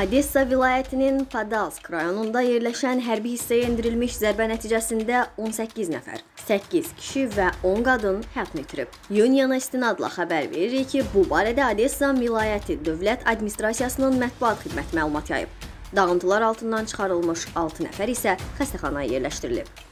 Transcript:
Odessa vilayətinin Podolsk rayonunda yerləşən hərbi hissəyə endirilmiş zərbə nəticəsində 18 nəfər, 8 kişi və 10 qadın həyatını itirib. Union istinadla xəbər verir ki, bu barədə Odessa vilayəti dövlət administrasiyasının mətbuat xidməti məlumat yayıb. Dağıntılar altından çıxarılmış 6 nəfər isə xəstəxanaya yerləşdirilib.